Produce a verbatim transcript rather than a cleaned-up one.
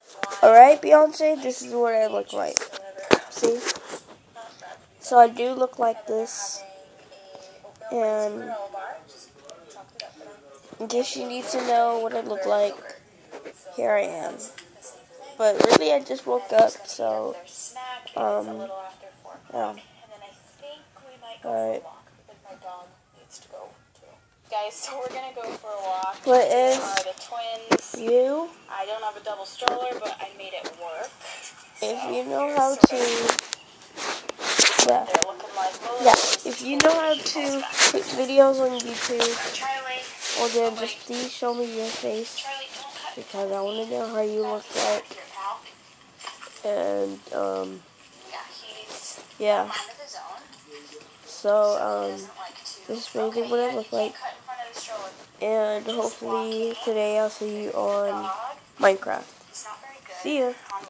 Alright, Beyonce, this is what I look like. See? So I do look like this. And in case you need to know what I look like, here I am. But really, I just woke up, so, um, yeah. Alright. Guys, so we're gonna go for a walk. What is are the twins? You? I don't have a double stroller, but I made it work. If so you know how to, yeah, they're looking like yeah. If you know how to put videos on YouTube, well then just please show me your face because I want to know how you look like. And um, yeah. So um, this is basically what I look like. And hopefully today I'll see you on Minecraft. See ya.